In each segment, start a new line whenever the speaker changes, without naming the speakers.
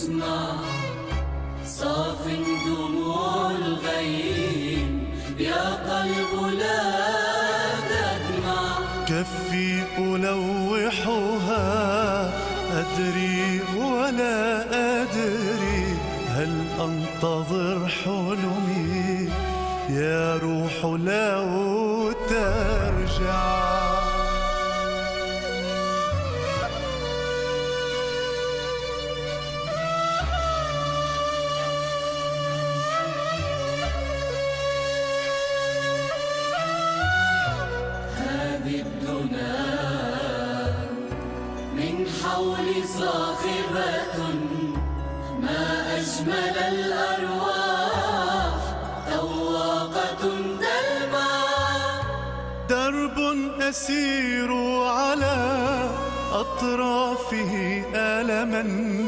يسمع صاف دموع الغيم يا قلب لا تدمع.
كفي ألوحها أدري ولا أدري هل أنتظر حلمي يا روح لو ترجع.
هذه الدنا من حولي صاخبة ما أجمل الأرواح تواقة تلمع.
درب أسير على أطرافه ألما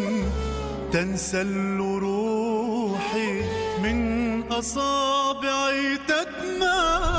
تنسل روحي من أصابعي تدمع.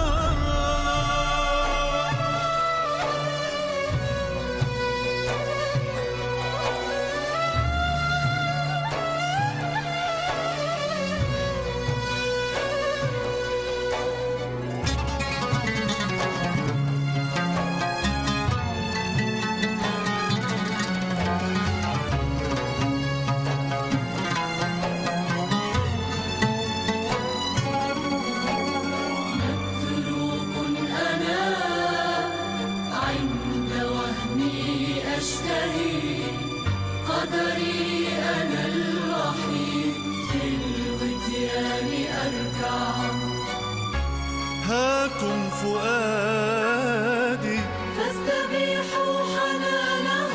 قدري أنا الوحيد في الوديان أركع.
هاكم فؤادي
فاستبيحوا حنانه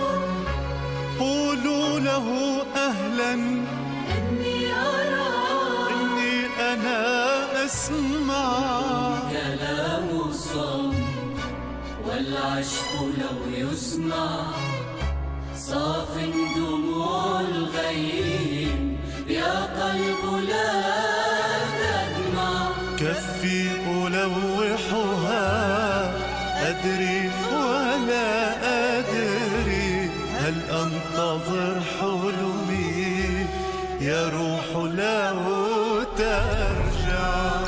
قولوا له أهلا
إني أرى
إني أنا أسمع.
كلام الصمت والعشق لو يسمع صاف دموع الغيم يا قلب لا تدمع.
كفي ألوحها أدري ولا أدري هل أنتظر حلمي يا روح لو ترجع.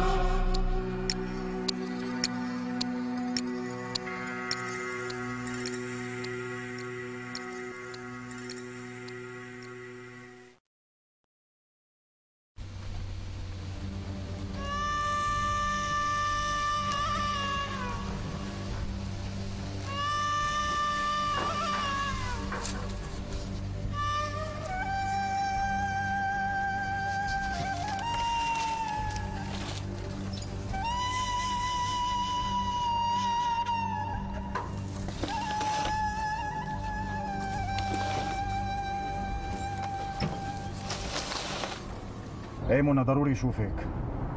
ايه منى ضروري اشوفك.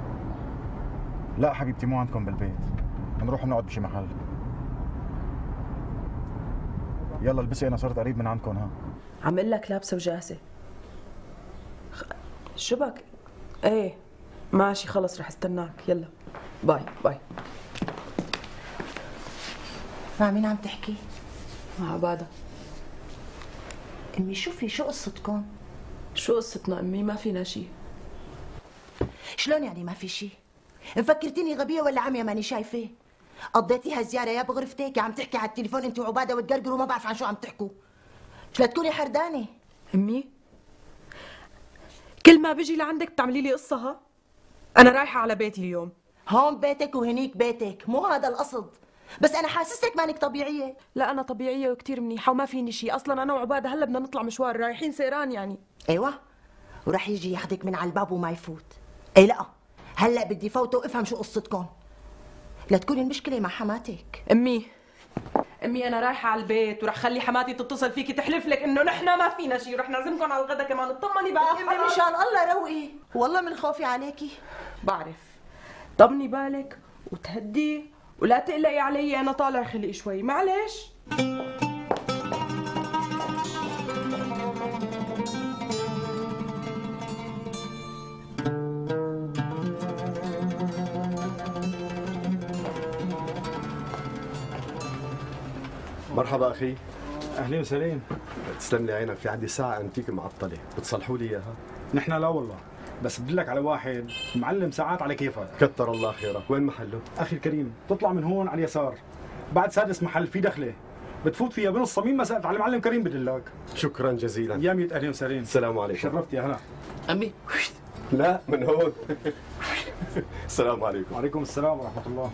لا حبيبتي مو عندكم بالبيت، نروح نقعد بشي محل. يلا البسي انا صرت قريب من عندكم. ها
عم اقول لك لابسه وجاهزه. شو بك؟ ايه ماشي خلص رح استناك. يلا باي باي.
مع مين عم تحكي؟
مع عبادة.
امي شوفي شو قصتكم؟
شو قصتنا امي؟ ما فينا شيء.
شلون يعني ما في شيء؟ مفكرتيني غبية ولا عمية ماني شايفة؟ قضيتيها زيارة يا بغرفتك يا عم تحكي على التليفون انت وعبادة وتقرقروا وما بعرف عن شو عم تحكوا. شو لا تكوني حردانة؟
امي كل ما بيجي لعندك بتعملي لي قصة. ها انا رايحة على بيتي اليوم.
هون بيتك وهنيك بيتك، مو هذا القصد، بس انا حاسستك مانك طبيعية.
لا انا طبيعية وكتير منيحة وما فيني شيء. اصلا انا وعبادة هلا بدنا نطلع مشوار رايحين سيران يعني.
ايوه ورح يجي ياخذك من على الباب وما يفوت. اي لا هلا بدي فوته وافهم شو قصتكم. لا تكوني المشكلة مع حماتك.
امي انا رايحة على البيت ورح خلي حماتي تتصل فيكي تحلف لك انه نحن ما فينا شيء ورح نعزمكم على الغدا كمان. اطمني بقى.
امي مشان الله روقي، والله من خوفي عليكي.
بعرف. طمني بالك وتهدي ولا تقلقي علي. انا طالع خلقي شوي معلش.
مرحبا أخي. اهلين وسهلين.
تسلم لي عينك، في عندي ساعة انتيك معطلة، بتصلحوا لي اياها؟
نحن لا والله، بس بدلك على واحد معلم ساعات على كيفك.
كتر الله خيرك، وين محله؟
اخي الكريم، تطلع من هون على اليسار، بعد سادس محل في دخله، بتفوت فيها بنص صميم مسافة على معلم كريم بدلك.
شكرا جزيلا.
يا ميت اهلين وسهلين.
السلام عليكم.
شرفت يا هلا.
أمي
لا من هون. السلام عليكم.
وعليكم السلام ورحمة الله.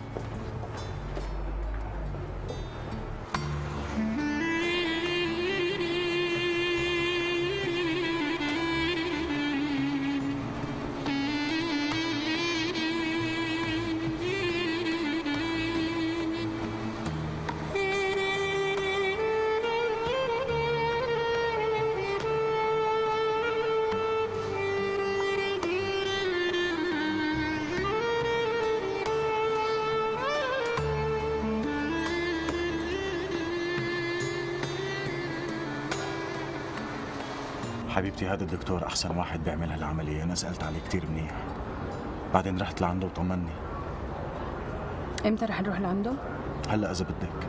حبيبتي هذا الدكتور أحسن واحد بيعمل هالعملية، أنا سألت عليه كتير منيح، بعدين رحت لعنده وطمني.
امتى رح نروح لعنده؟
هلا إذا بدك.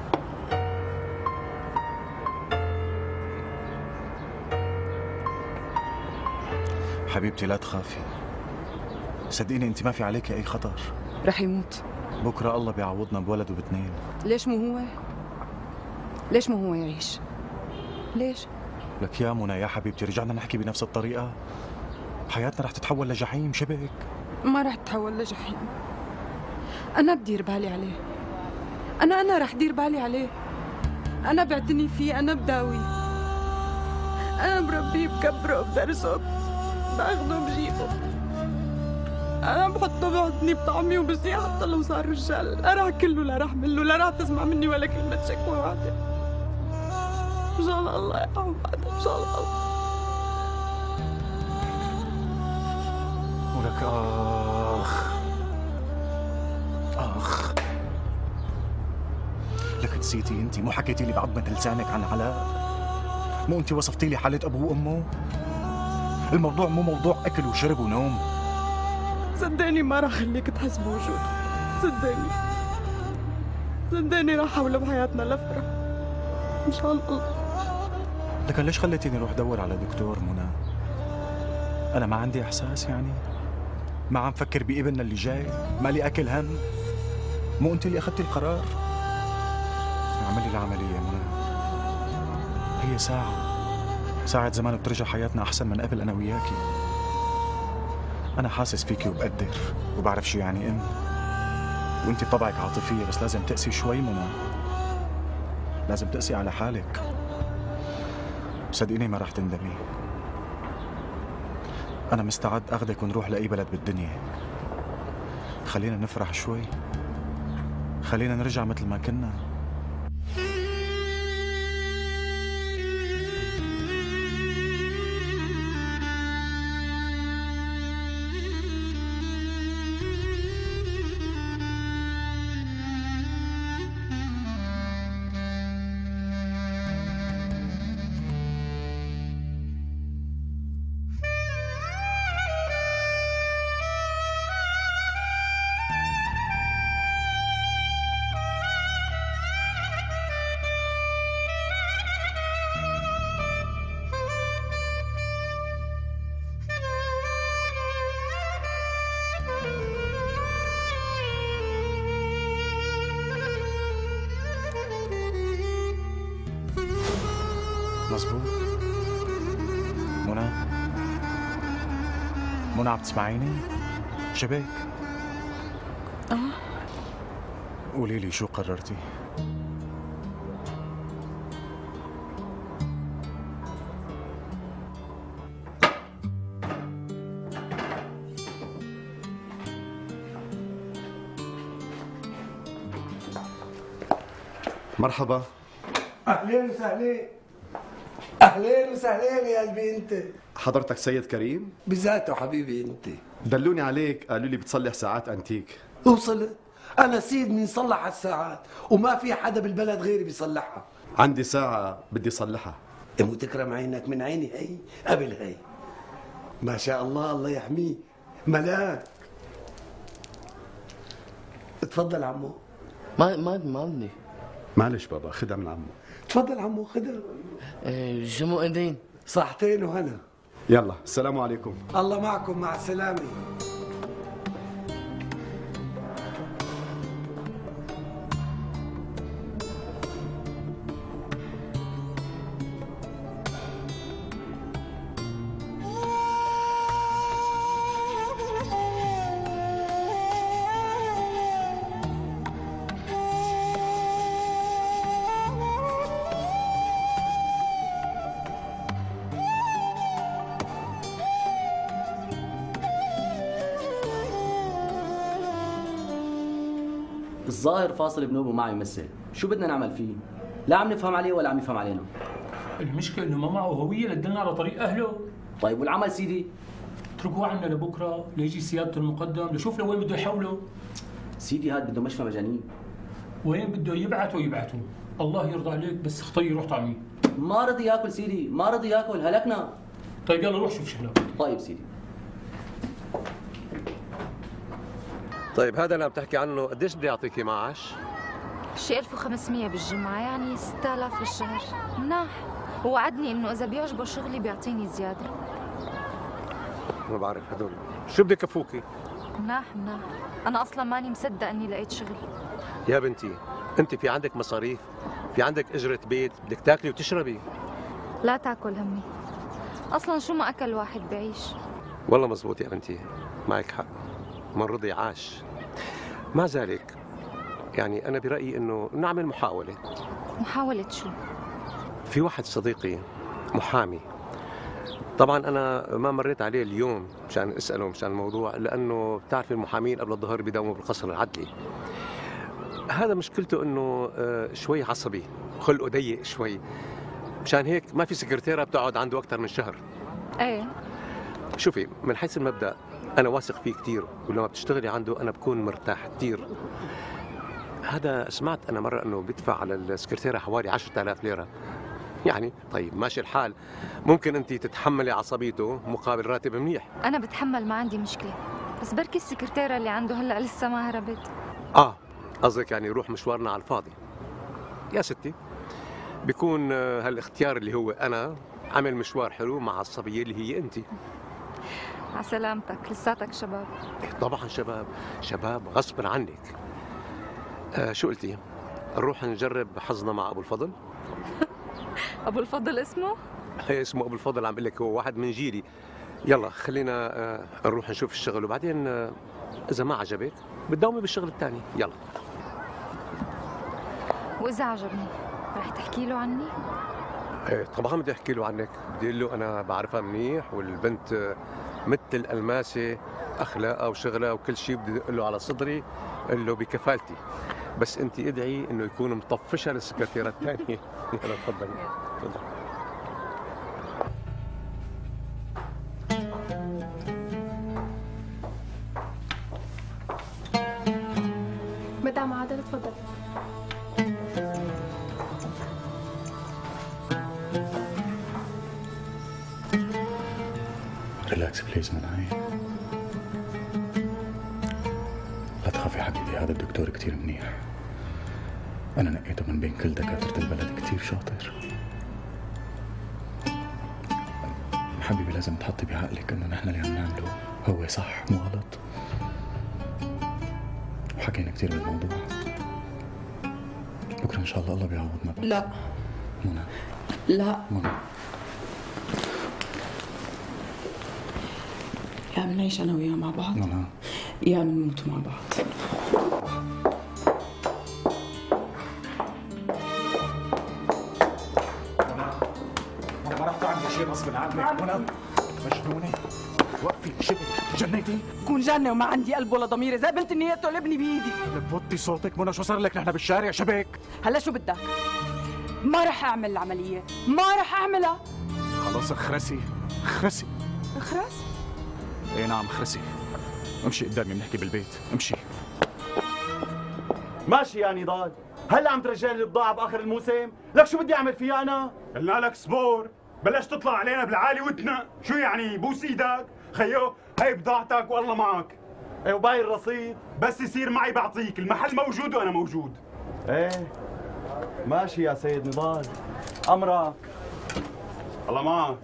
حبيبتي لا تخافي، صدقيني أنت ما في عليكي أي خطر.
رح يموت
بكرة الله بيعوضنا بولد وبتنين.
ليش مو هو؟ ليش مو هو يعيش؟ ليش؟
لك يا منى يا حبيبتي رجعنا نحكي بنفس الطريقة، حياتنا رح تتحول لجحيم شبك.
ما رح تتحول لجحيم، أنا بدير بالي عليه، أنا رح دير بالي عليه، أنا بعتني فيه، أنا بداوي، أنا بربيه بكبره بدرسه باخده بجيبه، أنا بحطه بحضني بطعمي وبسقيه حتى لو صار رجال، لا رح كله لا رح منه، لا رح تسمع مني ولا كلمة شكوى واحدة. إن شاء الله يا عماد، إن شاء الله.
ولك آخ لك نسيتي أنت، مو حكيتي لي بعضمة لسانك عن علاء؟ مو أنت وصفتي لي حالة أبوه وأمه؟ الموضوع مو موضوع أكل وشرب ونوم.
صدقني ما راح خليك تحس بوجوده، صدقني راح أحاول بحياتنا لفرح إن شاء الله.
لكن ليش خليتيني أروح أدور على دكتور منى؟ أنا ما عندي إحساس يعني؟ ما عم فكر بابننا اللي جاي؟ مالي أكل هم؟ مو أنت اللي أخذتي القرار؟ اعملي العملية منى، هي ساعة زمان بترجع حياتنا أحسن من قبل أنا وياكي. أنا حاسس فيكي وبقدر وبعرف شو يعني أم، وأنت بطبعك عاطفية، بس لازم تقسي شوي منى، لازم تقسي على حالك. صدقيني ما راح تندمي. أنا مستعد أخذك ونروح لأي بلد بالدنيا. خلينا نفرح شوي، خلينا نرجع مثل ما كنا. مظبوط. منى عم تسمعيني؟ شبيك؟ قولي لي شو قررتي؟
مرحبا.
اهلين وسهلين. اهلين وسهلين يا قلبي. انت
حضرتك سيد كريم؟
بذاته حبيبي. انت
دلوني عليك، قالوا لي بتصلح ساعات انتيك.
وصلت. انا سيد من صلح الساعات، وما في حدا بالبلد غيري بيصلحها.
عندي ساعة بدي صلحها.
مو تكرم عينك من عيني هي قبل هي. ما شاء الله، الله يحميه، ملاك. اتفضل عمو.
ما بدي.
معلش بابا، خدها من عمو.
تفضل عمو خضر.
شو مؤذين؟
صحتين وهنا.
يلا السلام عليكم.
الله معكم، مع السلامة.
الظاهر فاصل بنوبه معه يمثل، شو بدنا نعمل فيه؟ لا عم نفهم عليه ولا عم يفهم علينا.
المشكلة انه ما معه هوية لتدلنا على طريق اهله.
طيب والعمل سيدي؟
اتركوه عنا لبكره ليجي سيادة المقدم لشوف لوين بده يحوله.
سيدي هاد بده مشفى مجانين.
وين بده يبعث ويبعثوا. الله يرضى عليك بس خطي روح طعميه.
ما رضي ياكل سيدي، ما رضي ياكل، هلكنا.
طيب يلا روح شوف شغلك.
طيب سيدي.
طيب هذا اللي عم تحكي عنه قديش بدي اعطيكي معاش؟
شي 1500 بالجمعة، يعني 6000 بالشهر. مناح. ووعدني انه اذا بيعجبه شغلي بيعطيني زيادة.
ما بعرف هدول شو بدي كفوكي؟
مناح. انا اصلا ماني مصدق اني لقيت شغل.
يا بنتي انت في عندك مصاريف، في عندك اجرة بيت، بدك تاكلي وتشربي.
لا تاكل همي، اصلا شو ما اكل واحد بعيش.
والله مزبوط يا بنتي، معك حق، من رضي عاش. مع ذلك يعني انا برايي انه نعمل محاولة.
محاولة شو؟
في واحد صديقي محامي، طبعا انا ما مريت عليه اليوم مشان اساله مشان الموضوع، لانه بتعرف المحامين قبل الظهر بيداوموا بالقصر العدلي. هذا مشكلته انه شوي عصبي، خلقه ضيق شوي، مشان هيك ما في سكرتيره بتقعد عنده اكثر من شهر.
ايه
شوفي، من حيث المبدا انا واثق فيه كثير، ولما بتشتغلي عنده انا بكون مرتاح كثير. هذا سمعت انا مره انه بيدفع على السكرتيره حوالي 10000 ليره. يعني طيب ماشي الحال، ممكن انت تتحملي عصبيته مقابل راتب منيح.
انا بتحمل، ما عندي مشكله، بس بركي السكرتيره اللي عنده هلا لسه ما هربت.
قصدك يعني يروح مشوارنا على الفاضي. يا ستي بيكون هالاختيار اللي هو انا عمل مشوار حلو مع الصبيه اللي هي انت.
على سلامتك، لساتك شباب.
طبعا شباب غصبا عنك. شو قلتي؟ نروح نجرب حظنا مع ابو الفضل؟
ابو الفضل اسمه؟
ايه اسمه ابو الفضل، عم بقول لك هو واحد من جيلي. يلا خلينا نروح نشوف الشغل، وبعدين اذا ما عجبك بتداومي بالشغل الثاني. يلا.
واذا عجبني رح تحكي له عني؟
ايه طبعا بدي احكي له عنك، بدي اقول له انا بعرفها منيح، والبنت مثل الالماسه، اخلاقها وشغلها وكل شيء بدي اقول له على صدري، اقول له بكفالتي، بس انت ادعي انه يكون مطفشها للسكرتيره الثانيه. يلا تفضلي.
مدام عادل تفضل.
ريلاكس بليز مناي، لا تخافي حبيبي، هذا الدكتور كتير منيح، أنا نقيته من بين كل دكاترة البلد، كتير شاطر. حبيبي لازم تحطي بعقلك إنه نحن اللي عم نعمله هو صح مو غلط، وحكينا كتير بالموضوع. بكرة إن شاء الله بيعوضنا بقى.
لا
منى،
لا
منى،
يا بنعيش أنا وياه مع بعض
منى،
يا بنموت مع بعض.
أنا ما رح تعملي شيء غصب عنك. منى مجنونة، وقفي، شبك جنيتي؟
كون جنة وما عندي قلب ولا ضمير، زي بنت النية تقلبني بإيدي.
وطي صوتك منى، شو صار لك؟ نحن بالشارع شبك.
هلا شو بدك؟ ما رح أعمل العملية، ما رح أعملها.
خلص اخرسي.
اخرس؟
ايه نعم اخرسي. امشي قدامي بنحكي بالبيت، امشي.
ماشي يا نضال، هلا عم ترجع لي البضاعة بآخر الموسم؟ لك شو بدي أعمل فيها أنا؟
قلنا لك صبور، بلش تطلع علينا بالعالي وتنا، شو يعني بوس ايدك؟ خيو هي بضاعتك والله معك.
ايه وباقي الرصيد؟
بس يصير معي بعطيك، المحل موجود وأنا موجود.
ايه ماشي يا سيد نضال، امرك. الله معك.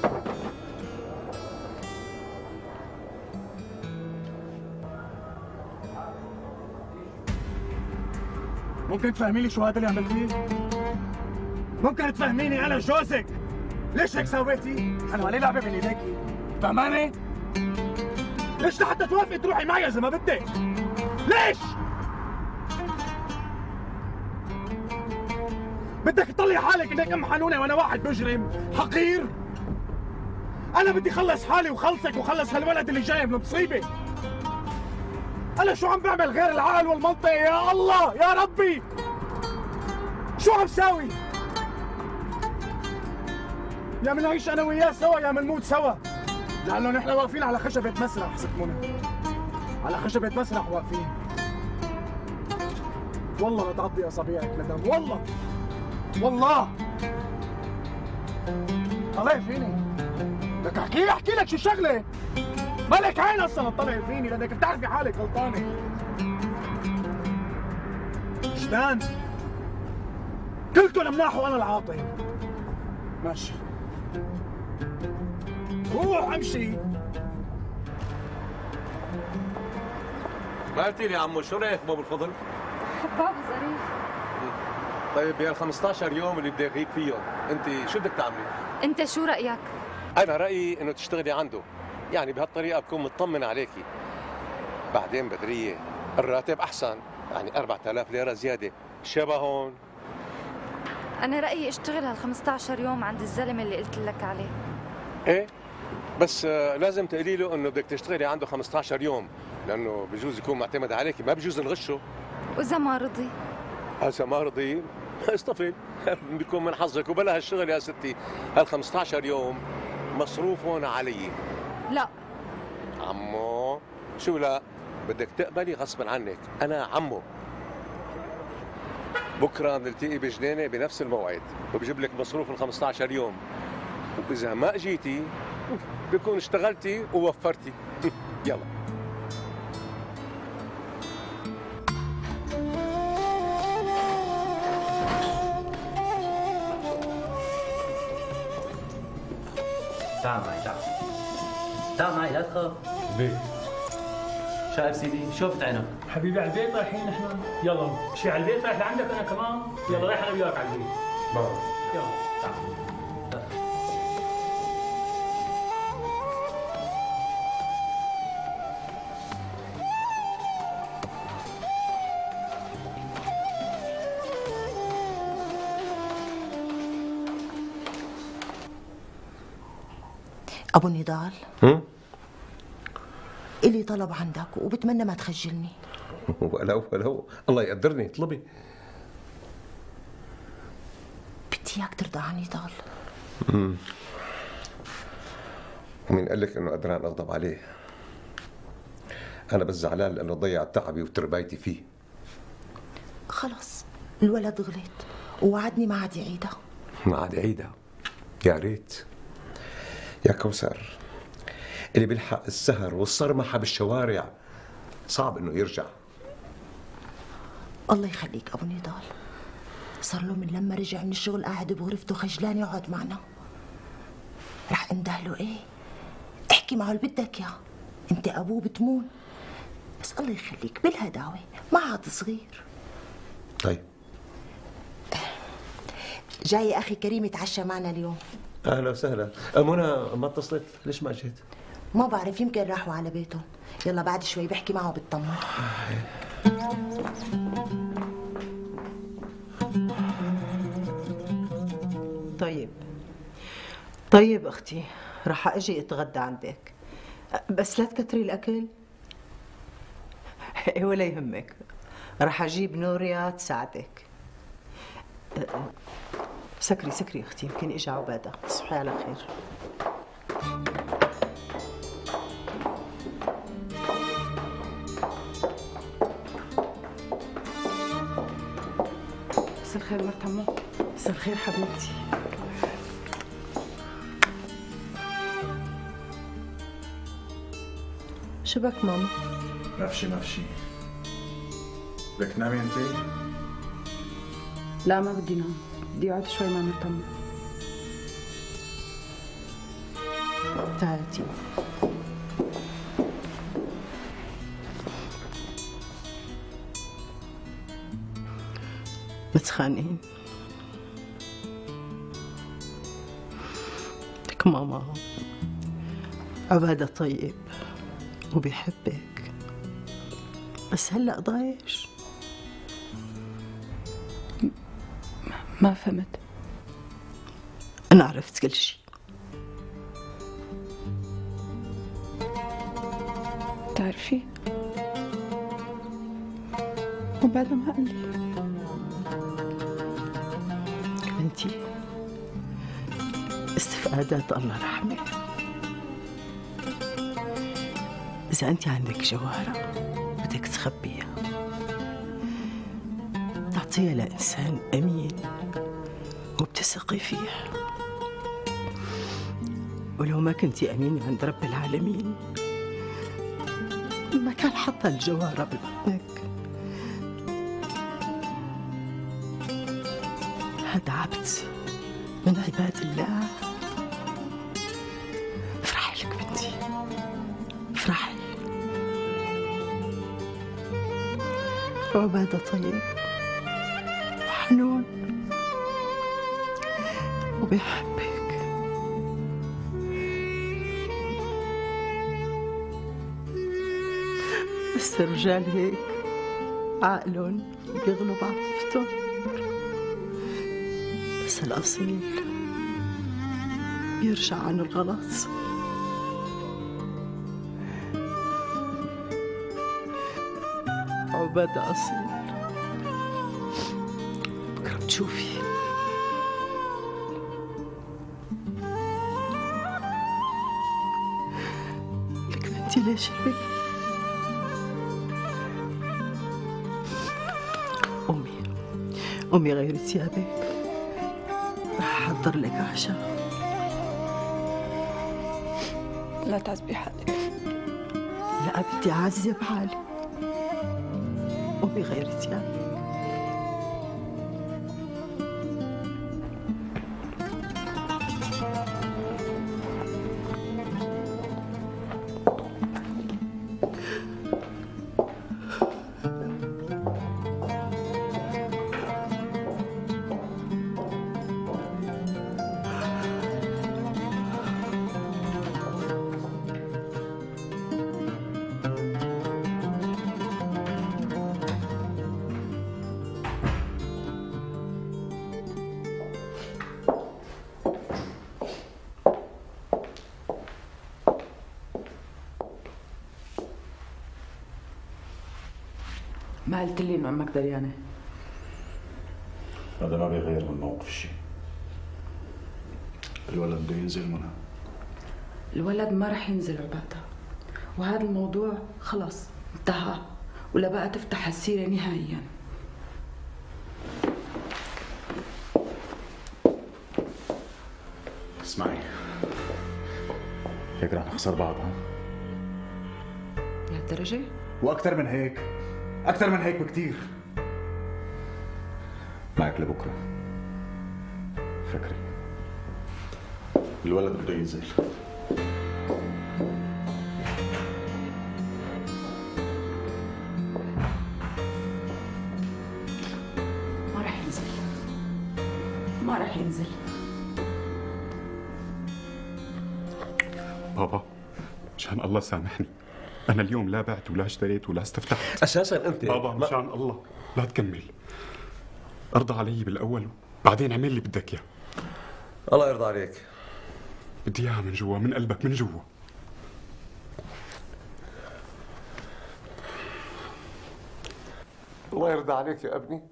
ممكن تفهميني شو هذا اللي عملتيه؟ ممكن تفهميني انا جوزك ليش هيك سويتي؟ انا مالي لعبه بين ايديكي، فهماني؟ ليش لحتى توافقي تروحي معي اذا ما بدك؟ ليش؟ بدك تطلعي حالك انك ام حنونه وانا واحد مجرم حقير؟ انا بدي خلص حالي وخلصك وخلص هالولد اللي جاي من مصيبه. انا شو عم بعمل غير العقل والمنطق؟ يا الله يا ربي شو عم ساوي؟ يا منعيش انا وياه سوا يا منموت سوا، لانه نحن واقفين على خشبة مسرح. ست منى على خشبة مسرح واقفين. والله لا تعضي اصابعك لدم، والله والله. طلع فيني لك احكي لك شو شغله؟ مالك عين اصلا تطلع فيني لانك بتعرفي حالك غلطانه. جدان كلكم مناح وانا العاطل. ماشي روح امشي.
ما قلتي لي عمو شو رايك بابو الفضل؟
بابا ظريف.
طيب يا 15 يوم اللي بدي اغيب فيهم انت شو بدك تعملي؟
انت شو رايك؟
انا رايي انه تشتغلي عنده، يعني بهالطريقه بكون مطمن عليكي. بعدين بدريه الراتب احسن، يعني 4000 ليره زياده شبهون.
انا رايي اشتغل هال 15 يوم عند الزلمه اللي قلت لك عليه.
ايه بس لازم تقولي له انه بدك تشتغلي عنده 15 يوم، لانه بجوز يكون معتمد عليكي، ما بجوز نغشه.
واذا ما رضي؟
هسه ما رضي اصطفل بيكون من حظك. وبلا هالشغل يا ستي، هال 15 يوم مصروفهم علي.
لا
عمو شو لا؟ بدك تقبلي غصبا عنك، انا عمو. بكره بنلتقي بجنينه بنفس الموعد وبجيب لك مصروف ال 15 يوم، واذا ما اجيتي بكون اشتغلتي ووفرتي. يلا
تعال معي تعال معي لا تخاف.
بيت
شايف سيدي شوفت عينك
حبيبي على البيت رايحين نحن. يلا شي على البيت رايح لعندك انا كمان. يلا رايح انا وياك على البيت. يلا تعال.
أبو النضال إلي طلب عندك وبتمنى ما تخجلني.
ولو الله يقدرني اطلبي.
بدي إياك ترضى عن نضال.
ومين قال لك انه قدران اغضب عليه؟ انا بس زعلان لانه ضيع تعبي وتربايتي فيه.
خلص الولد غلط ووعدني ما عاد يعيدها.
ما عاد يعيدها؟ يا ريت يا كوثر. اللي بيلحق السهر والصرمحة بالشوارع صعب انه يرجع.
الله يخليك ابو نضال، صار له من لما رجع من الشغل قاعد بغرفته خجلان يقعد معنا. رح اندهله ايه؟ احكي معه اللي بدك اياه، انت ابوه بتمون. بس الله يخليك بالهداوه، ما عاد صغير.
طيب
جاي اخي كريم يتعشى معنا اليوم.
اهلا وسهلا. منى ما اتصلت؟ ليش ما جيت؟
ما بعرف، يمكن راحوا على بيتهم. يلا بعد شوي بحكي معه بتطمن.
طيب اختي، رح اجي اتغدى عندك، بس لا تكتري الاكل. ولا يهمك، رح اجيب نوريا تساعدك. سكري اختي، يمكن اجى عباده. تصبحي على خير.
مساء الخير مرت عمو.
مساء الخير حبيبتي. شو بك ماما؟
ما في شي. بدك تنامي انت؟
لا ما بدي نام، بدي اقعد شوي مع مرتم.
تعالي متخانقين؟ لك ماما عبادة طيب وبيحبك، بس هلأ ضايش.
ما فهمت.
أنا عرفت كل شيء.
بتعرفي وبعدها ما قال لي.
بنتي استفادات الله رحمة. إذا أنت عندك جوهرة بدك تخبيها، تعطيها لإنسان أمين وبتثقي فيه. ولو ما كنتي أمينة عند رب العالمين ما كان حط الجوهرة ببطنك. هذا عبد من عباد الله. افرحي لك بنتي، افرحي. عبادة طيب وحنون وبيحبك. بس الرجال هيك عقلهم بيغلب عاطفتهم، بس الأصيل بيرجع عن الغلط. عبادة أصيل، بكرة بتشوفي. لك بنتي ليش هيك؟ أمي غيري ثيابك، رح أحضر لك عشاء.
لا تعذبي حالك.
لا بدي أعذب حالي. أمي غيري ثيابك.
ما قلت لي انه امك دريانه؟
هذا ما بيغير من موقف شيء. الولد بده ينزل منى.
الولد ما رح ينزل عبادة، وهذا الموضوع خلص انتهى، ولا بقى تفتح السيرة نهائيا.
اسمعي، هيك رح نخسر بعض.
لهالدرجة؟
واكثر من هيك، اكثر من هيك بكثير. معك لبكره. فكري، الولد بده ينزل.
ما رح ينزل، ما رح ينزل.
بابا مشان الله سامحني، أنا اليوم لا بعت ولا اشتريت ولا استفتحت.
أساساً أنت
بابا مشان الله لا تكمل، ارضى علي بالأول بعدين اعمل اللي بدك إياه.
الله يرضى عليك.
بدي إياها من جوا، من قلبك، من جوا.
الله يرضى عليك يا ابني.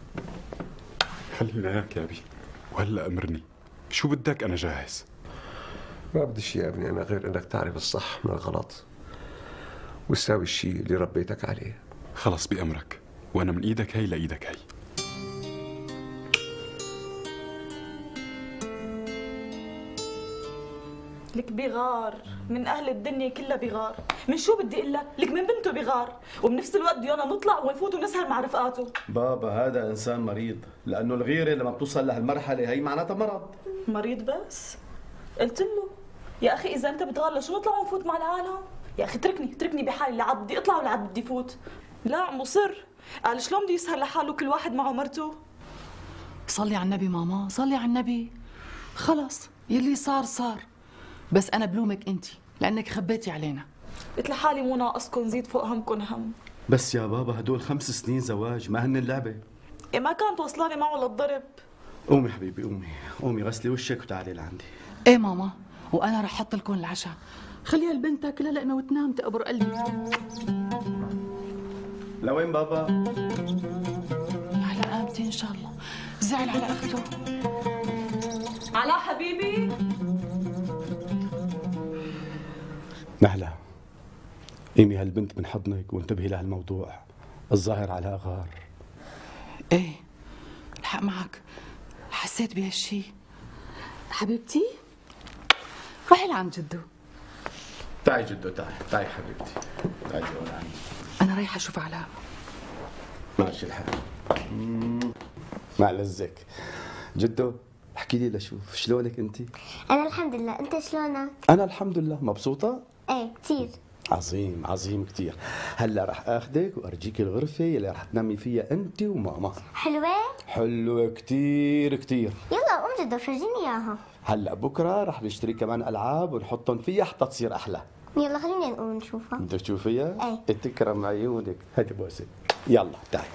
خلينا إياك يا أبي، وهلا أمرني شو بدك، أنا جاهز.
ما بدي شيء يا ابني أنا غير إنك تعرف الصح من الغلط وتساوي الشيء اللي ربيتك عليه.
خلص بأمرك، وأنا من إيدك هي لإيدك هي.
لك بغار من اهل الدنيا كلها بغار. من شو بدي اقول لك من بنته بغار، وبنفس الوقت بدنا نطلع ونفوت ونسهر مع رفقاته.
بابا هذا انسان مريض، لانه الغيره لما بتوصل لهالمرحله هي معناتها مرض.
مريض بس؟ قلت له يا اخي اذا انت بتغار شو نطلع ونفوت مع العالم؟ يا اخي تركني بحالي، لا عاد بدي اطلع ولا عاد بدي فوت. لا مصر، قال شلون بده يسهر لحاله كل واحد معه مرته؟
صلي على النبي ماما، صلي على النبي. خلص يلي صار، بس انا بلومك انت لانك خبيتي علينا.
قلت لحالي مو ناقصكم زيد فوق همكم هم.
بس يا بابا هدول 5 سنين زواج ما هن اللعبه.
إيه ما كانت وصلاني معه للضرب.
قومي حبيبي قومي غسلي وشك وتعالي لعندي.
ايه ماما، وانا رح احط لكم العشاء. خليها البنت تاكلها لقمه وتنام تقبر قلبي.
لوين بابا؟
على قامتي ان شاء الله. زعل على اخته.
على حبيبي.
نهلة قيمي هالبنت من حضنك وانتبهي لهالموضوع، الظاهر على غار.
ايه الحق معك، حسيت بهالشي. حبيبتي روحي لعند جدو.
تعي جدو تعي حبيبتي، تعي لهون عندي.
انا رايحه اشوف علاء.
ماشي الحال. مع لزك. جدو احكي لي لشوف شلونك انت؟
انا الحمد لله، انت شلونك؟
انا الحمد لله. مبسوطه؟
ايه كثير.
عظيم كثير. هلا رح اخذك وارجيك الغرفه اللي رح تنامي فيها انت وماما. حلوه كثير.
يلا قوم جدو فرجيني اياها.
هلا بكره رح نشتري كمان العاب ونحطهم فيها حتى تصير احلى.
يلا خلينا نقوم نشوفها.
بدك تشوفيها؟
ايه.
تكرم عيونك. هاتي بوسه. يلا تعي.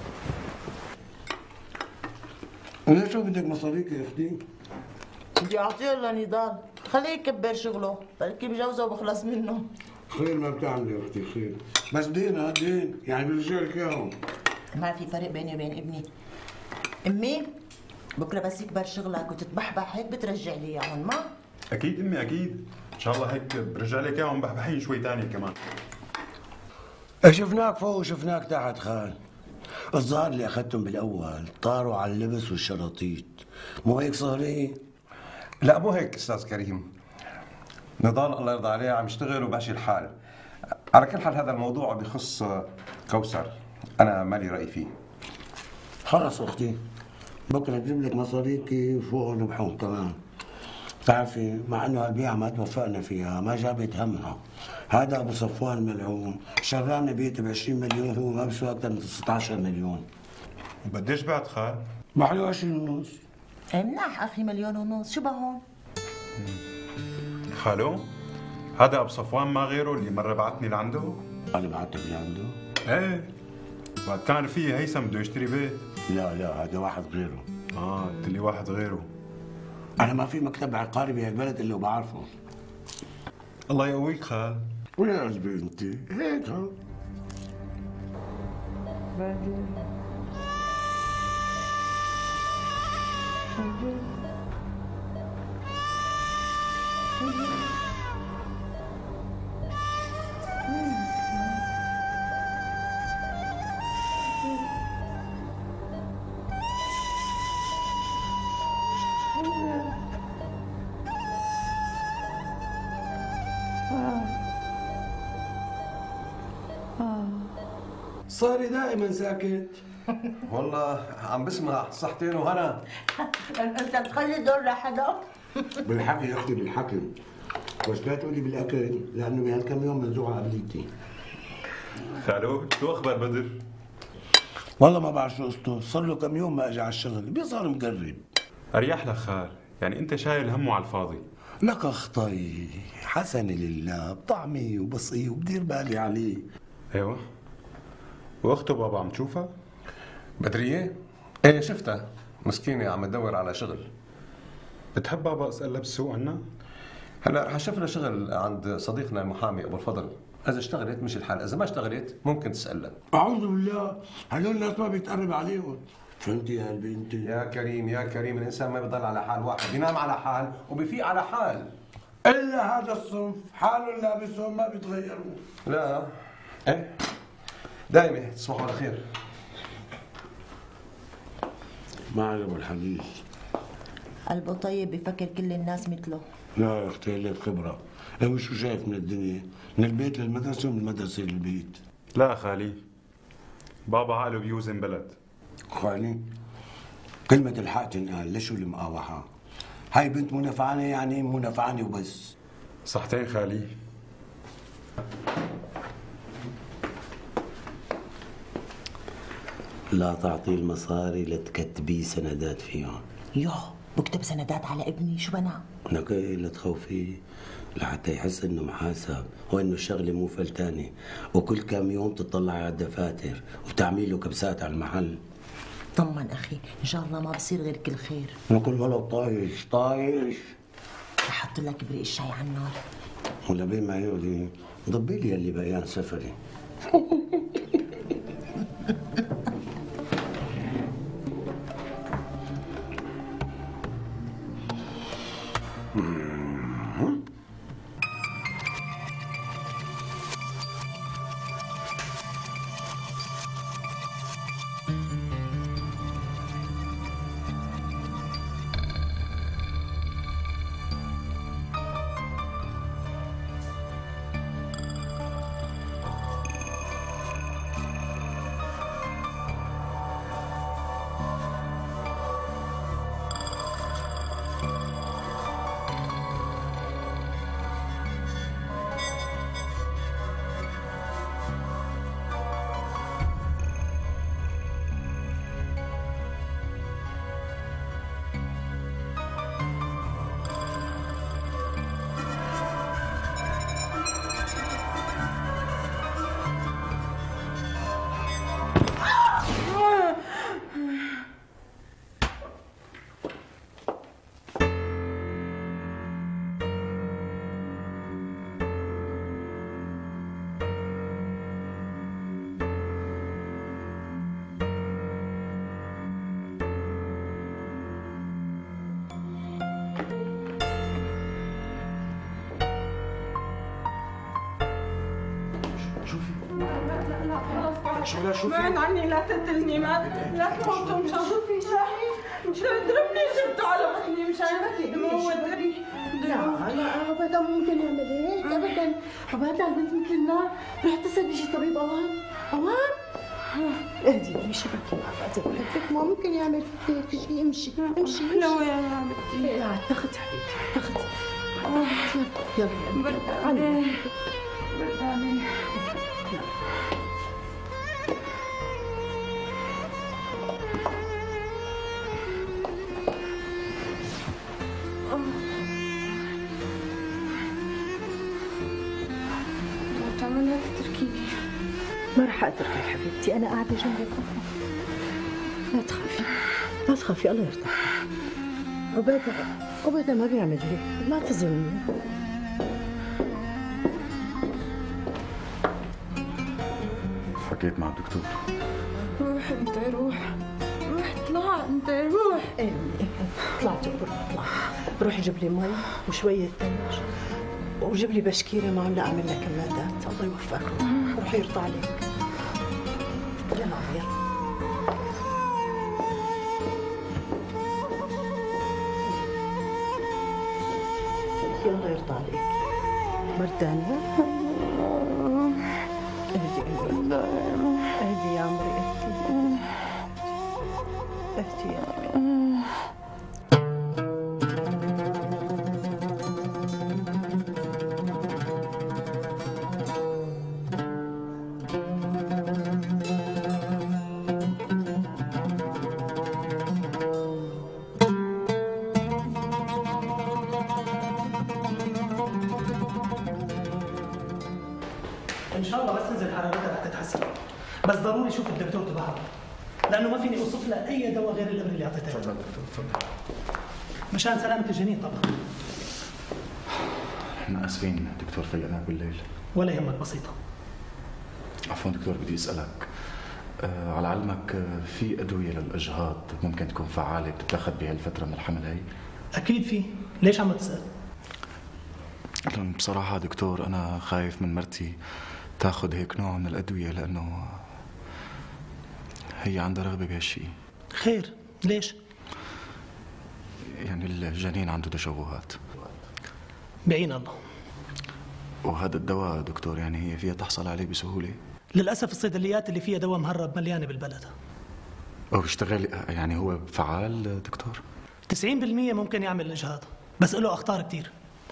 انا شو بدك مصاريك يا اختي؟
بدي اعطيه لنضال، خليه يكبر شغله، بركي بجوزه وبخلص منه.
خير ما بتعملي يا اختي خير، بس دين يعني برجع لك اياهم.
ما في فرق بيني وبين ابني. امي بكره بس يكبر شغلك وتتبحبح هيك بترجع لي اياهم ما؟
اكيد امي اكيد، ان شاء الله هيك برجع لك اياهم بحبحين شوي ثاني كمان.
شفناك فوق وشفناك تحت خال. الظاهر اللي اخذتهم بالاول طاروا على اللبس والشراطيط، مو هيك صهري؟
لا مو هيك استاذ كريم. نضال الله يرضى عليه عم يشتغل وماشي الحال. على كل حال هذا الموضوع بخص كوثر، انا مالي راي فيه.
خلص اختي، بكره بجيب لك مصاريكي فوق ربحهم كمان. بتعرفي مع انه هالبيعه ما توفقنا فيها، ما جابت همها. هذا ابو صفوان ملعون شرانا بيت ب 20 مليون، هو ما بشو اكثر من 16 مليون.
وقديش بعت خال؟
بحلو 20 ونص.
مناح اخي 1.5 مليون، شو بهون؟
خالو هذا ابو صفوان ما غيره اللي مره بعتني لعنده؟
انا بعتك لعنده؟
ايه وقت كان في هيثم بده يشتري بيت.
لا هذا واحد غيره.
قلت لي واحد غيره.
انا ما في مكتب عقاري بهالبلد اللي بعرفه.
الله يقويك خال.
ويا قلبي انت هيك ها. صاري دائما ساكت.
والله عم بسمع صحتين وهنا.
انت بتخلي دور لحدا؟
بالحكي يا اختي بالحكي، بس لا تقولي بالاكل لانه بهالكم يوم منزوعه قبليتي.
خالو شو اخبار بدر؟
والله ما بعرف شو قصته، صار له كم يوم ما اجى على الشغل، بيظهر مقرب.
اريح لك خال، يعني انت شايل همه على الفاضي.
لك اخطي حسني لله، بطعمي وبصقي وبدير بالي عليه.
ايوه. واخته بابا عم تشوفها؟
بدرية؟ ايه شفتها، مسكينة عم تدور على شغل.
بتحب بابا اسألها بالسوق عنا؟
هلا رح اشوف لها شغل عند صديقنا المحامي ابو الفضل، اذا اشتغلت مش الحال، اذا ما اشتغلت ممكن تسألها.
اعوذ بالله، هدول الناس ما بيتقرب عليهم. فهمتي يا قلبي انت؟
يا كريم الانسان ما بيضل على حال واحد، بينام على حال وبيفيق على حال.
الا هذا الصنف حالهم لابسهم ما بيتغيروا.
لا ايه دايما تصبحوا على خير.
ما عجبه الحديث.
قلبه طيب بفكر كل الناس مثله.
لا يا اختي قلة خبرة. هو شو شايف من الدنيا؟ من البيت للمدرسة ومن المدرسة للبيت.
لا خالي، بابا عقله بيوزن بلد.
خالي كلمة الحق تنقال، ليش المقاوحة؟ هاي بنت منافعانة، يعني منافعانة وبس.
صحتين خالي.
لا تعطيه المصاري لتكتبيه سندات فيهم.
بكتب سندات على ابني؟ شو بنا؟
لك ايه لا تخوفيه، لحتى يحس انه محاسب وانه الشغله مو فلتانه، وكل كم يوم تطلعي على الدفاتر وتعملي له كبسات على المحل.
طمن اخي، ان شاء الله ما بصير غير كل خير.
نقول ولد طايش طايش.
رح احط لك بريق الشاي على النار.
ولا بين ما يقولي ضبي لي اللي بقيان سفري.
شوفي بعد عني، لا تقتلني، لا تموتوا مشان مش تضربني، جبته على بطني مشان تموتني.
لا ابدا ممكن يعمل هيك ابدا. عبادة البنت مثل النار. رح اتصل بشي طبيب اوان. اهدي امشي بكي عفاتك، ما ممكن يعمل هيك شيء. امشي
لو يا حبيبتي.
لا اتخذ حبيبتي اتخذ. يلا
بردانة. تعمل هيك تركيني.
ما رح اتركك حبيبتي، انا قاعده جنبك. لا تخافي لا تخافي، الله يرتاح. عبيدة ما بيعمل هيك، لا تظلمي.
حكيت مع الدكتور.
روح انت روح اطلع انت روح.
اطلع جبر اطلع. روح جيب لي مي وشويه ثلج وجيب لي بشكيره معهم لاعمل لك المادات. الله يوفقك. روح يرضى عليك. يلا يلا. الله يرضى عليك. بردانة؟ اهدي يا عمري اهدي. اهدي يا عمري.
ان شاء الله بس تنزل حرارتها رح تتحسن، بس ضروري شوف الدكتور تبعها لانه ما فيني اوصف لها اي دواء غير الامر اللي اعطيته.
تفضل دكتور تفضل.
مشان سلامه الجنين طبعا.
احنا اسفين دكتور فيقناك بالليل.
ولا يهمك، بسيطه.
عفوا دكتور بدي اسالك، على علمك في ادويه للاجهاض ممكن تكون فعاله بتتاخذ بهالفتره من الحمل هي؟
اكيد في، ليش عم تسال؟
لأن بصراحة دكتور أنا خايف من مرتي تاخذ هيك نوع من الأدوية لأنه هي عندها رغبة بهالشيء.
خير، ليش؟
يعني الجنين عنده تشوهات.
بعين الله.
وهذا الدواء دكتور يعني هي فيها تحصل عليه بسهولة؟
للأسف الصيدليات اللي فيها دواء مهرب مليانة بالبلد.
وبيشتغل يعني هو فعال دكتور؟
90% ممكن يعمل الإجهاض، بس له أخطار كتير.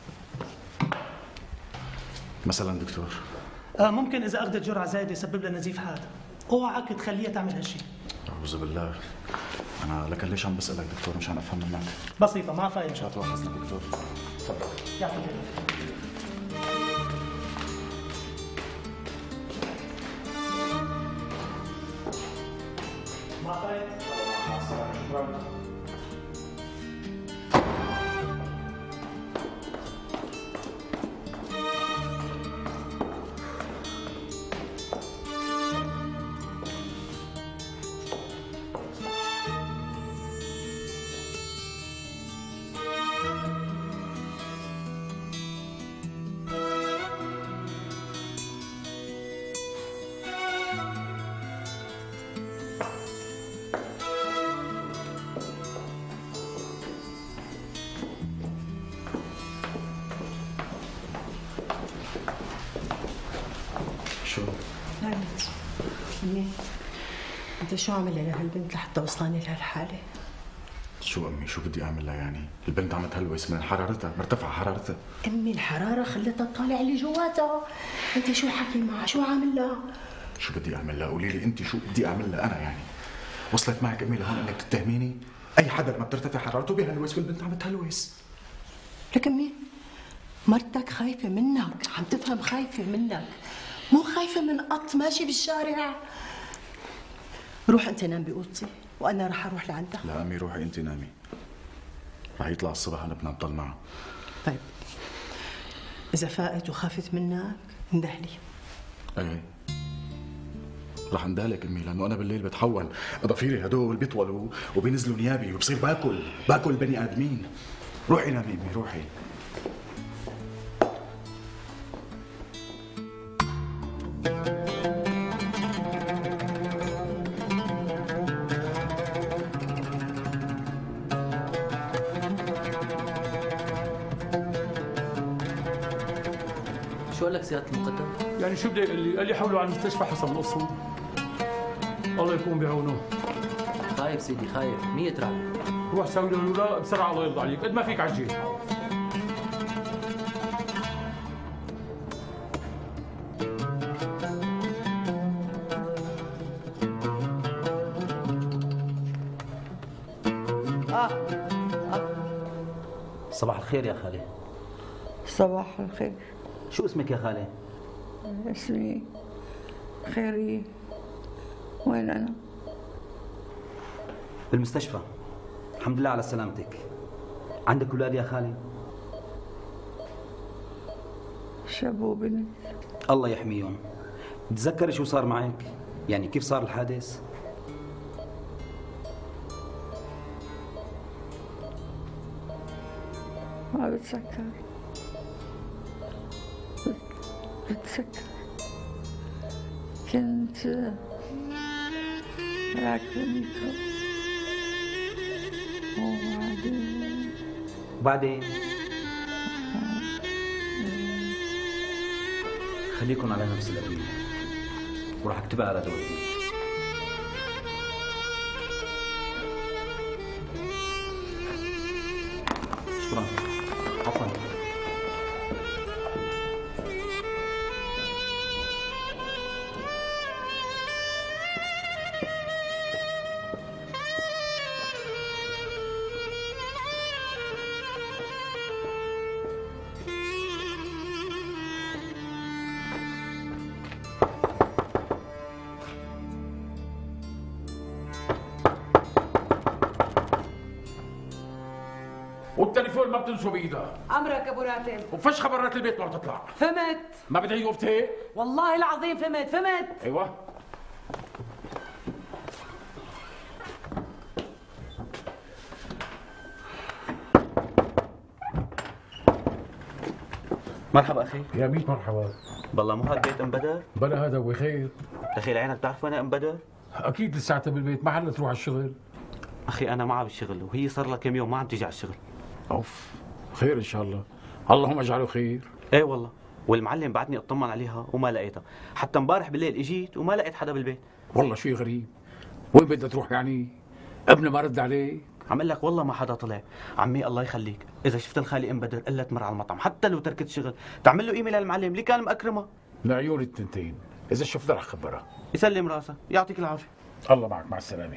مثلا دكتور؟
ممكن إذا أخذت جرعة زايدة يسبب لها نزيف حاد. اوعك تخليها تعمل هالشيء.
أعوذ بالله. أنا لكن ليش عم بسألك دكتور مشان أفهم منك؟
بسيطة ما فاهم شيء.
لا تواخذنا دكتور. تفضل.
يعطيك العافية. ما فاهم؟ شكرا.
شو؟
نعمت أمي، أنت شو عامل لهالبنت لحتى وصلاني لهالحالة؟
شو أمي شو بدي أعمل لها يعني؟ البنت عم تهلوس من حرارتها، مرتفعة حرارتها.
أمي الحرارة خلتها تطالع اللي جواتها، أنت شو حكي معها؟ شو عامل لها؟
شو بدي أعمل لها؟ قولي لي أنت شو بدي أعمل لها أنا يعني؟ وصلت معك أمي لهون إنك تتهميني؟ أي حدا لما بترتفع حرارته بيهلوس والبنت عم تهلوس.
لك أمي مرتك خايفة منك، عم تفهم خايفة منك، مو خايفة من قط ماشي بالشارع. روح أنت نام بأوضتي وأنا رح أروح لعندها.
لا أمي روحي أنت نامي. رح يطلع الصبح أنا بدنا نضل معه.
طيب إذا فاقت وخافت منك اندهلي.
ايه رح اندهلك امي لانه انا بالليل بتحول، ضفيري هدول بيطولوا وبينزلوا نيابي وبصير باكل بني ادمين. روحي نامي امي روحي.
شو قال لك سيادة المقدم؟
يعني شو بده يقول لي؟ قال لي حولوا على المستشفى حسب الأصول. الله يكون بعونه.
خايف سيدي خايف، 100 رعب.
روح سوي له الولاء بسرعة الله يرضى عليك، قد ما فيك عجيل.
صباح الخير يا خالي.
صباح الخير.
شو اسمك يا خالي؟
اسمي خيرية. وين أنا؟
بالمستشفى. الحمد لله على سلامتك. عندك أولاد يا خالي؟
شاب وبنت.
الله يحميهم. تتذكري شو صار معك؟ يعني كيف صار الحادث؟
ما بتذكر. بتذكر كنت راكبة ميكرو
وبعدين خليكن على نفس الأدوية وراح اكتبها على دواء. شكرا. عفوا.
والتليفون ما بتنسوا بايدها.
امرك ابو راتب.
وفش خبرات البيت ما بتطلع.
فهمت.
ما بدعي قفتي؟
والله العظيم فهمت.
ايوه.
مرحبا اخي.
يا ميت مرحبا.
بالله مو هذا بيت ام بدر؟
بلا هذا بخير.
اخي لعينك بتعرف وين ام بدر؟
اكيد لساتها بالبيت، ما حدا تروح على الشغل.
اخي انا معها بالشغل وهي صار لها كم يوم ما عم تيجي على الشغل.
اوف خير ان شاء الله.
اللهم اجعله خير.
ايه والله، والمعلم بعتني اطمن عليها وما لقيتها، حتى امبارح بالليل اجيت وما لقيت حدا بالبيت.
والله شيء غريب. وين بدها تروح يعني؟ ابنها ما رد عليك؟
عم لك والله ما حدا طلع. عمي الله يخليك، اذا شفت الخالي ام بدر الا تمر على المطعم، حتى لو تركت شغل تعمل له ايميل للمعلم اللي كان مأكرمها.
لعيون التنتين، اذا شفت رح خبرها.
يسلم راسه، يعطيك العافيه.
الله معك، مع السلامه.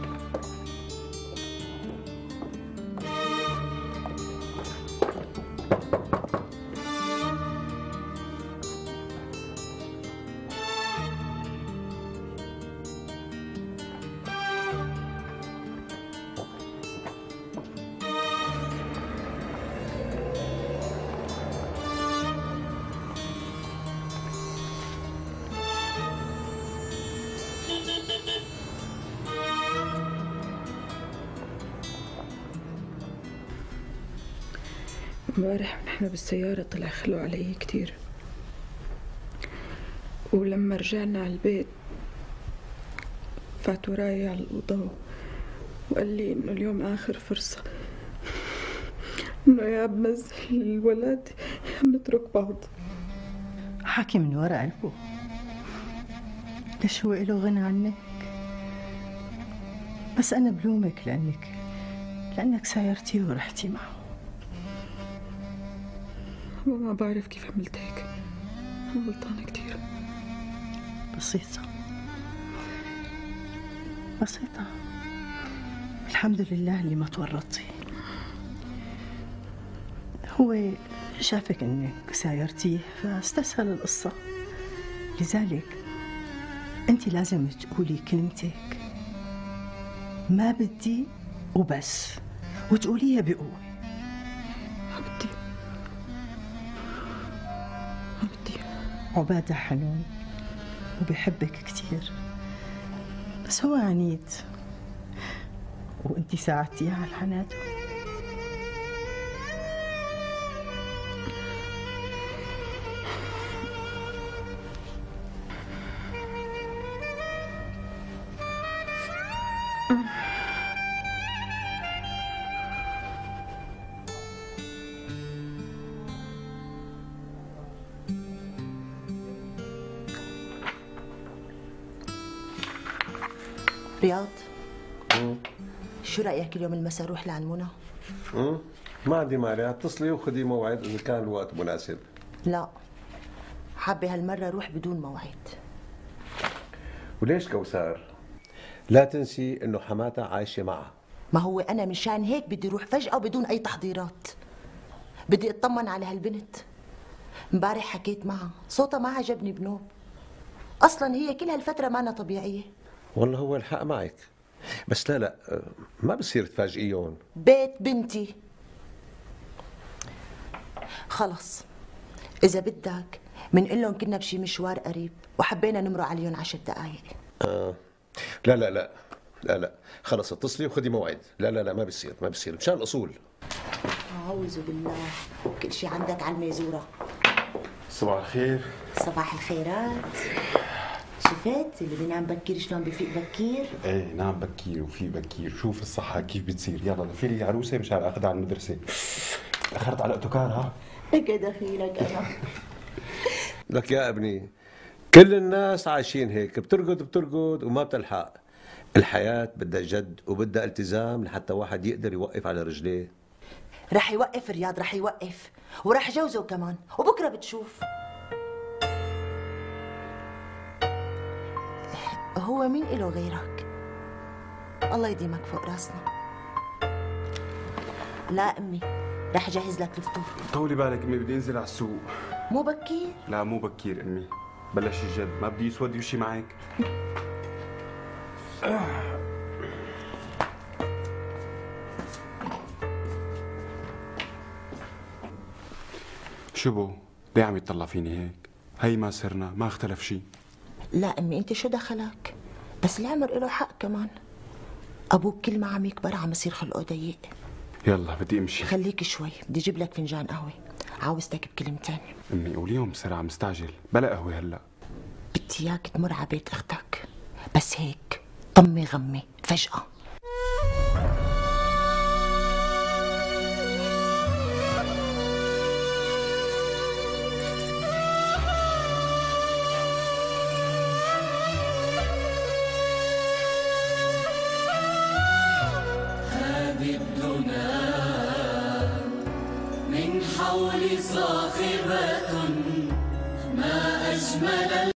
امبارح ونحن بالسيارة طلع خلو علي كتير، ولما رجعنا على البيت فات وراي على الأوضة وقال لي إنه اليوم آخر فرصة، إنه يا بنزل الولد يا بنترك بعض.
حكي من ورا قلبه. ليش هو إله غنى عنك؟ بس أنا بلومك لأنك سايرتي ورحتي معه.
ما بعرف كيف عملت هيك، أنا غلطانة كتير.
بسيطة، الحمد لله اللي ما تورطتي. هو شافك انك سايرتيه فاستسهل القصة، لذلك انت لازم تقولي كلمتك ما بدي وبس، وتقوليها بقوة. ما بدي. عبادة حنون وبيحبك كتير، بس هو عنيد وانتي ساعدتيه على عناده.
رياض، شو رأيك اليوم المساء روح لعند منى؟
ما عندي مانع، اتصلي وخذي موعد اذا كان الوقت مناسب.
لا، حابة هالمرة روح بدون موعد.
وليش كوثر؟ لا تنسي انه حماتها عايشة معها.
ما هو أنا مشان هيك بدي روح فجأة وبدون أي تحضيرات. بدي اطمن على هالبنت. امبارح حكيت معها، صوتها ما عجبني بنوب. أصلا هي كل هالفترة مانا طبيعية.
والله هو الحق معك، بس لا ما بصير تفاجئيهم.
بيت بنتي. خلص، إذا بدك منقول لهم كنا بشي مشوار قريب وحبينا نمرق عليهم 10 دقايق.
لا خلص اتصلي وخذي موعد. لا ما بصير مشان الأصول.
أعوذ بالله، كل شي عندك على الميزورة.
صباح الخير.
صباح الخيرات. شفت اللي بينام بكير شلون بفيق بكير؟
ايه نام بكير وفي بكير، شوف الصحة كيف بتصير. يلا في لي عروسة مشان اخذها على المدرسة. اخرت على الاوتوكار ها؟
هيك دخيلك انا.
لك يا ابني كل الناس عايشين هيك، بترقد وما بتلحق. الحياة بدها جد وبدها التزام لحتى واحد يقدر يوقف على رجليه.
رح يوقف رياض، رح يوقف، ورح جوزه كمان، وبكره بتشوف. هو مين إله غيرك؟ الله يديمك فوق راسنا. لا أمي، رح أجهز لك الفطور.
طولي بالك أمي، بدي أنزل على السوق.
مو بكير؟
لا مو بكير أمي، بلش الجد، ما بدي يسود وشي معك. شبو؟ ليه عم يطلع فيني هيك؟ هي ما صرنا، ما اختلف شي.
لا أمي، أنت شو دخلك؟ بس العمر له حق كمان. أبوك كل ما عم يكبر عم يصير خلقه ضيق.
يلا بدي امشي.
خليك شوي، بدي اجيب لك فنجان قهوة. عاوزتك بكلمتين.
امي واليوم بسرعة مستعجل، بلا قهوة هلا.
بدي اياك تمر على بيت اختك، بس هيك طمي غمي فجأة.
العقول صاخبة ما أجمل